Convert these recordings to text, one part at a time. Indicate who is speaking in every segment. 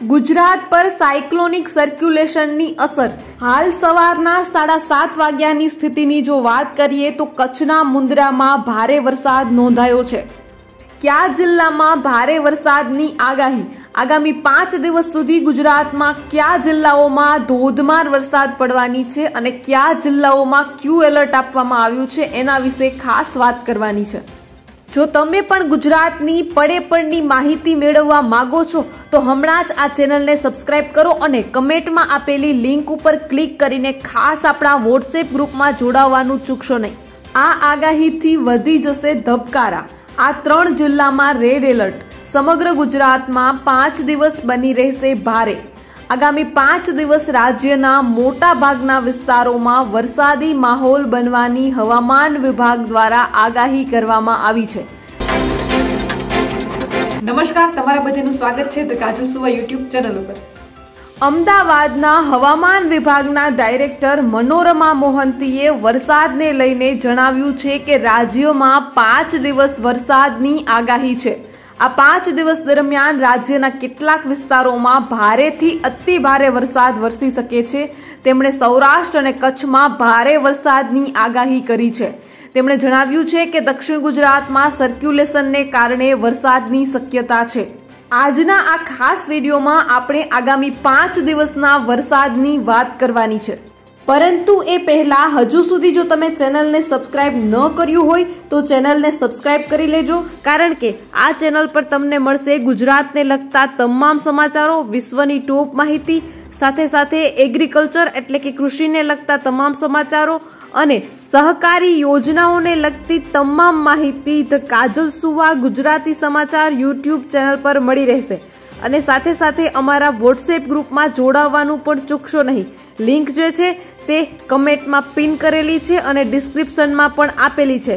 Speaker 1: ગુજરાત પર સાયક્લોનિક સર્ક્યુલેશનની અસર। હાલ સવારના 7:30 વાગ્યાની સ્થિતિની જો વાત કરીએ તો કચ્છના મુન્દ્રામાં ભારે વરસાદ નોંધાયો છે। કયા જિલ્લામાં ભારે વરસાદની આગાહી? આગામી 5 દિવસ સુધી ગુજરાતમાં કયા જિલ્લાઓમાં ધોધમાર વરસાદ પડવાની છે અને કયા જિલ્લાઓમાં ક્યુ એલર્ટ આપવામાં આવ્યું છે એના વિશે ખાસ વાત કરવાની છે। જો તમે પણ ગુજરાતની પડે પડની માહિતી મેળવવા માંગો છો તો હમણાં જ આ ચેનલને સબસ્ક્રાઇબ કરો અને કમેન્ટમાં આપેલી લિંક ઉપર ક્લિક કરીને ખાસ આપણા વોટ્સએપ ગ્રુપમાં જોડાવાનું ચૂકશો નહીં। આ આગાહીથી વધી જશે ધબકારા। આ 3 જિલ્લામાં રેડ એલર્ટ। સમગ્ર ગુજરાતમાં 5 દિવસ બની રહેશે ભારે। આગામી 5 દિવસ રાજ્યના મોટા ભાગના વિસ્તારોમાં વરસાદી માહોલ બનવાની હવામાન વિભાગ દ્વારા આગાહી કરવામાં આવી છે। નમસ્કાર, તમારા બધાનું સ્વાગત છે ધ કાજલ સુવા યુટ્યુબ ચેનલ ઉપર। અમદાવાદના હવામાન વિભાગના ડાયરેક્ટર મનોરમા મોહંતીએ વરસાદને લઈને જણાવ્યું છે કે રાજ્યમાં 5 દિવસ વરસાદની આગાહી છે। આ 5 દિવસ દરમિયાન રાજ્યના કેટલાક વિસ્તારોમાં ભારેથી અતિ ભારે વરસાદ વરસી શકે છે। તેમણે સૌરાષ્ટ્ર અને કચ્છમાં ભારે વરસાદની આગાહી કરી છે। તેમણે જણાવ્યું છે કે દક્ષિણ ગુજરાતમાં સર્ક્યુલેશનને કારણે વરસાદની શક્યતા છે। આજના આ ખાસ વિડીયોમાં આપણે આગામી 5 દિવસના વરસાદની વાત કરવાની છે। પરંતુ એ પહેલા હજુ સુધી જો તમે ચેનલને સબસ્ક્રાઇબ ન કર્યું હોય તો ચેનલને સબસ્ક્રાઇબ કરી લેજો, કારણ કે આ ચેનલ પર તમને મળશે ગુજરાતને લગતા તમામ સમાચારો, વિશ્વની ટોપ માહિતી, સાથે સાથે એગ્રીકલ્ચર એટલે કે કૃષિને લગતા તમામ સમાચારો અને સહકારી યોજનાઓને લગતી તમામ માહિતી ધ કાજલ સુવા ગુજરાતી સમાચાર યુટ્યુબ ચેનલ પર મળી રહેશે। અને સાથે સાથે અમારા વોટ્સએપ ગ્રુપમાં જોડાવાનું પણ ચૂકશો નહીં। લિંક જે છે તે કમેન્ટમાં પિન કરેલી છે અને ડિસ્ક્રિપ્શનમાં પણ આપેલી છે।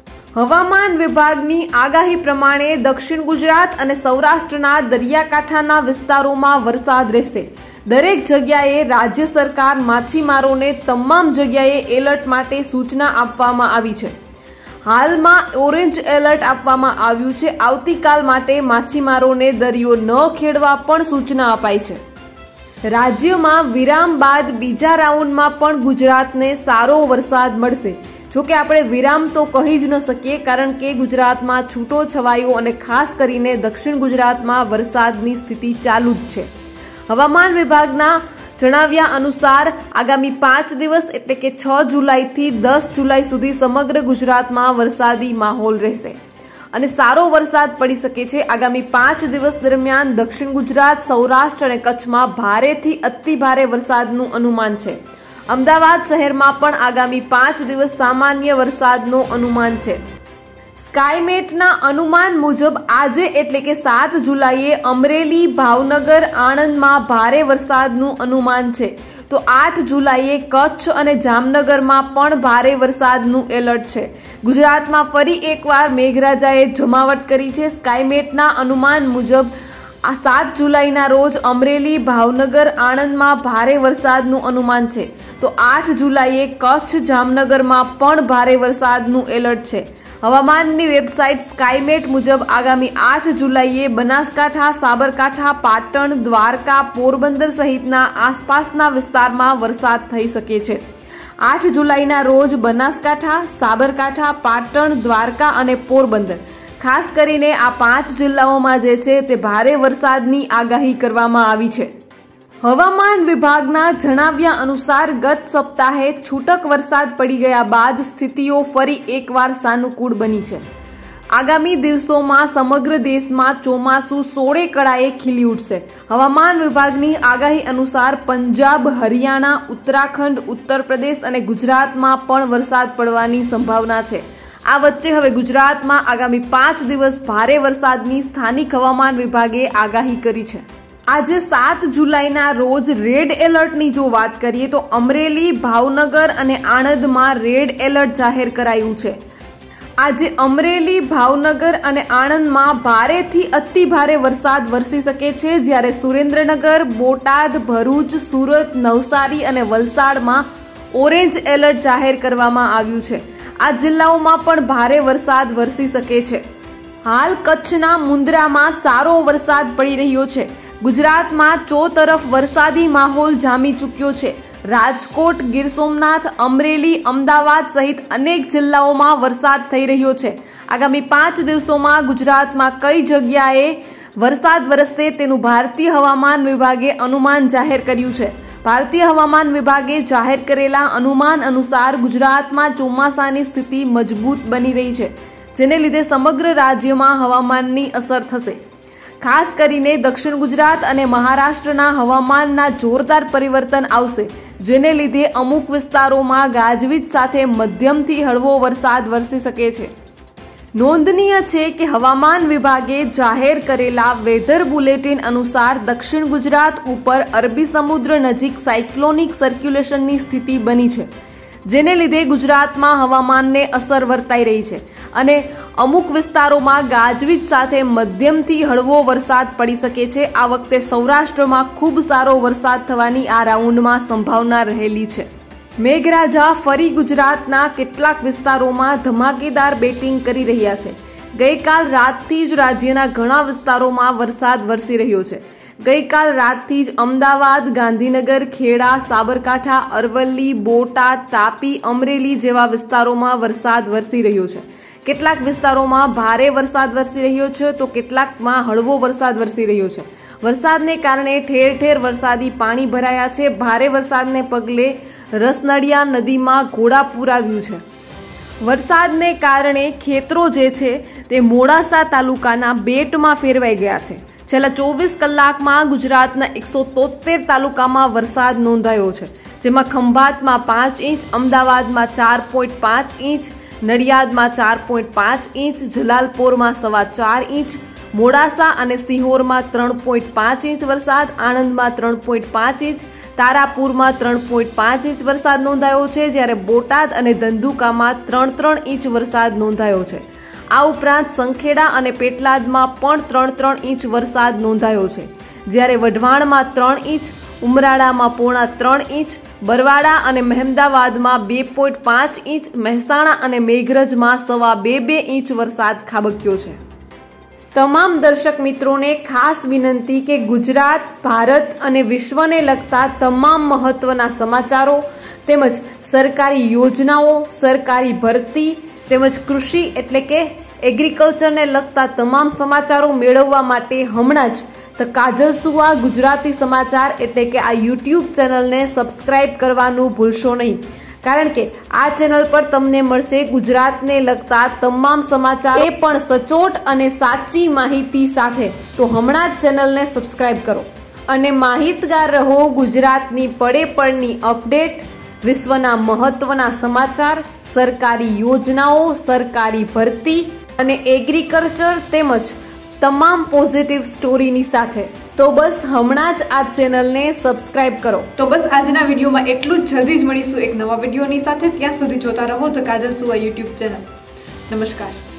Speaker 1: હવામાન વિભાગની આગાહી પ્રમાણે દક્ષિણ ગુજરાત અને સૌરાષ્ટ્રના દરિયાકાંઠાના વિસ્તારોમાં વરસાદ રહેશે। દરેક જગ્યાએ રાજ્ય સરકાર માછીમારોને તમામ જગ્યાએ એલર્ટ માટે સૂચના આપવામાં આવી છે। હાલમાં ઓરેન્જ એલર્ટ આપવામાં આવ્યું છે। આવતીકાલ માટે માછીમારોને દરિયો ન ખેડવા પણ સૂચના અપાઈ છે। રાજ્યમાં વિરામ બાદ બીજા રાઉન્ડમાં પણ ગુજરાતને સારો વરસાદ મળશે। જોકે આપણે વિરામ તો કહી જ ન શકીએ, કારણ કે ગુજરાતમાં છૂટો છવાયો અને ખાસ કરીને દક્ષિણ ગુજરાતમાં વરસાદની સ્થિતિ ચાલુ જ છે। હવામાન વિભાગના જણાવ્યા અનુસાર આગામી 5 દિવસ એટલે કે 6 જુલાઈથી 10 જુલાઈ સુધી સમગ્ર ગુજરાતમાં વરસાદી માહોલ રહેશે અને સારો વરસાદ પડી શકે છે। આગામી 5 દિવસ દરમિયાન દક્ષિણ ગુજરાત, સૌરાષ્ટ્ર અને કચ્છમાં ભારેથી અતિ ભારે વરસાદનું અનુમાન છે। અમદાવાદ શહેરમાં પણ આગામી 5 દિવસ સામાન્ય વરસાદનો અનુમાન છે। સ્કાયમેટના અનુમાન મુજબ આજે એટલે કે 7 જુલાઈએ અમરેલી, ભાવનગર, આણંદમાં ભારે વરસાદનું અનુમાન છે, તો 8 જુલાઈએ કચ્છ અને જામનગરમાં પણ ભારે વરસાદનું એલર્ટ છે। ગુજરાતમાં ફરી એકવાર મેઘરાજાએ જમાવટ કરી છે। સ્કાયમેટના અનુમાન મુજબ આ 7 જુલાઈના રોજ અમરેલી, ભાવનગર, આણંદમાં ભારે વરસાદનું અનુમાન છે, તો 8 જુલાઈએ કચ્છ, જામનગરમાં પણ ભારે વરસાદનું એલર્ટ છે। હવામાનની વેબસાઇટ સ્કાયમેટ મુજબ આગામી 8 જુલાઈએ બનાસકાંઠા, સાબરકાંઠા, પાટણ, દ્વારકા, પોરબંદર સહિતના આસપાસના વિસ્તારમાં વરસાદ થઈ શકે છે। 8 જુલાઈના રોજ બનાસકાંઠા, સાબરકાંઠા, પાટણ, દ્વારકા અને પોરબંદર, ખાસ કરીને આ 5 જિલ્લાઓમાં જે છે તે ભારે વરસાદની આગાહી કરવામાં આવી છે। હવામાન વિભાગના જણાવ્યા અનુસાર ગત સપ્તાહે છૂટક વરસાદ પડી ગયા બાદ સ્થિતિઓ ફરી એકવાર સાનુકૂળ બની છે। આગામી દિવસોમાં સમગ્ર દેશમાં ચોમાસું સોળે કળાએ ખીલી ઉઠશે। હવામાન વિભાગની આગાહી અનુસાર પંજાબ, હરિયાણા, ઉત્તરાખંડ, ઉત્તર પ્રદેશ અને ગુજરાતમાં પણ વરસાદ પડવાની સંભાવના છે। આ વચ્ચે હવે ગુજરાતમાં આગામી 5 દિવસ ભારે વરસાદની સ્થાનિક હવામાન વિભાગે આગાહી કરી છે। આજે 7 જુલાઈના રોજ રેડ એલર્ટની જો વાત કરીએ તો અમરેલી, ભાવનગર અને આણંદમાં રેડ એલર્ટ જાહેર કરાયું છે। આજે અમરેલી, ભાવનગર અને આણંદમાં ભારેથી અતિ ભારે વરસાદ વરસી શકે છે, જ્યારે સુરેન્દ્રનગર, બોટાદ, ભરૂચ, સુરત, નવસારી અને વલસાડમાં ઓરેન્જ એલર્ટ જાહેર કરવામાં આવ્યું છે। આ જિલ્લાઓમાં પણ ભારે વરસાદ વરસી શકે છે। હાલ કચ્છના મુન્દ્રામાં સારો વરસાદ પડી રહ્યો છે। ગુજરાતમાં ચોતરફ વરસાદી માહોલ જામી ચૂક્યો છે। રાજકોટ, ગીર સોમનાથ, અમરેલી, અમદાવાદ સહિત અનેક જિલ્લાઓમાં વરસાદ થઈ રહ્યો છે। આગામી 5 દિવસોમાં ગુજરાતમાં કઈ જગ્યાએ વરસાદ વરસશે તેનું ભારતીય હવામાન વિભાગે અનુમાન જાહેર કર્યું છે। ભારતીય હવામાન વિભાગે જાહેર કરેલા અનુમાન અનુસાર ગુજરાતમાં ચોમાસાની સ્થિતિ મજબૂત બની રહી છે, જેને લીધે સમગ્ર રાજ્યમાં હવામાનની અસર થશે। ખાસ કરીને દક્ષિણ ગુજરાત અને મહારાષ્ટ્રના હવામાનના જોરદાર પરિવર્તન આવશે, જેને લીધે અમુક વિસ્તારોમાં ગાજવીજ સાથે મધ્યમથી હળવો વરસાદ વરસી શકે છે। નોંધનીય છે કે હવામાન વિભાગે જાહેર કરેલા વેધર બુલેટિન અનુસાર દક્ષિણ ગુજરાત ઉપર અરબી સમુદ્ર નજીક સાયક્લોનિક સર્ક્યુલેશનની સ્થિતિ બની છે, જેને લીધે ગુજરાતમાં હવામાનને અસર વર્તાઈ રહી છે અને અમુક વિસ્તારોમાં ગાજવીજ સાથે મધ્યમથી હળવો વરસાદ પડી શકે છે। આ વખતે સૌરાષ્ટ્રમાં ખૂબ સારો વરસાદ થવાની આ રાઉન્ડમાં સંભાવના રહેલી છે। મેઘરાજા ફરી ગુજરાતના કેટલાક વિસ્તારોમાં ધમાકેદાર બેટિંગ કરી રહ્યા છે। ગઈકાલ રાતથી જ રાજ્યના ઘણા વિસ્તારોમાં વરસાદ વરસી રહ્યો છે। ગઈકાલ રાતથી જ અમદાવાદ, ગાંધીનગર, ખેડા, સાબરકાંઠા, અરવલ્લી, બોટાદ, તાપી, અમરેલી જેવા વિસ્તારોમાં વરસાદ વરસી રહ્યો છે। કેટલાક વિસ્તારોમાં ભારે વરસાદ વરસી રહ્યો છે તો કેટલાકમાં હળવો વરસાદ વરસી રહ્યો છે। વરસાદને કારણે ઠેર ઠેર વરસાદી પાણી ભરાયા છે। ભારે વરસાદને પગલે રસનડિયા નદીમાં ઘોડાપૂર આવ્યું છે। વરસાદને કારણે ખેતરો જે છે તે મોડાસા તાલુકાના બેટમાં ફેરવાઈ ગયા છે। છેલ્લા 24 કલાકમાં ગુજરાતના 173 તાલુકામાં વરસાદ નોંધાયો છે, જેમાં ખંભાતમાં 5 ઇંચ, અમદાવાદમાં 4.5 ઇંચ, નડિયાદમાં 4.5 ઇંચ, જલાલપોરમાં 4.25 ઇંચ, મોડાસા અને સિહોરમાં 3.5 ઇંચ વરસાદ, આણંદમાં 3.5 ઇંચ, તારાપુરમાં 3.5 ઇંચ વરસાદ નોંધાયો છે, જ્યારે બોટાદ અને ધંધુકામાં 3.3 ઇંચ વરસાદ નોંધાયો છે। આ ઉપરાંત સંખેડા અને પેટલાદમાં પણ 3.3 ઇંચ વરસાદ નોંધાયો છે, જ્યારે વઢવાણમાં 3 ઇંચ, ઉમરાળામાં 3.5 ઇંચ, બરવાડા અને મહેમદાવાદમાં 2.5 ઇંચ, મહેસાણા અને મેઘરજમાં 2.25 ઇંચ વરસાદ ખાબક્યો છે। તમામ દર્શક મિત્રોને ખાસ વિનંતી કે ગુજરાત, ભારત અને વિશ્વને લગતા તમામ મહત્વના સમાચારો તેમજ સરકારી યોજનાઓ, સરકારી ભરતી તેમજ કૃષિ એટલે કે એગ્રીકલ્ચરને લગતા તમામ સમાચારો મેળવવા માટે હમણાં જ ધ કાજલ સુવા ગુજરાતી સમાચાર એટલે કે આ યુટ્યુબ ચેનલને સબસ્ક્રાઇબ કરવાનું ભૂલશો નહીં, કારણ કે આ ચેનલ પર તમને મળશે ગુજરાતને લગતા તમામ સમાચાર, એ પણ સચોટ અને સાચી માહિતી સાથે। તો હમણાં જ ચેનલને સબસ્ક્રાઇબ કરો અને માહિતગાર રહો ગુજરાતની પડે પડની અપડેટ, વિશ્વના મહત્વના સમાચાર, સરકારી યોજનાઓ, સરકારી ભરતી અને એગ્રીકલ્ચર તેમજ તમામ પોઝિટિવ સ્ટોરીની સાથે। તો બસ હમણાં જ આ ચેનલને સબસ્ક્રાઇબ કરો। તો બસ આજના વિડીયોમાં એટલું જ। જલ્દી જ મળીશું એક નવા વિડીયોની સાથે। ત્યાં સુધી જોતા રહો ધ કાજલ સુવા યુટ્યુબ ચેનલ। નમસ્કાર।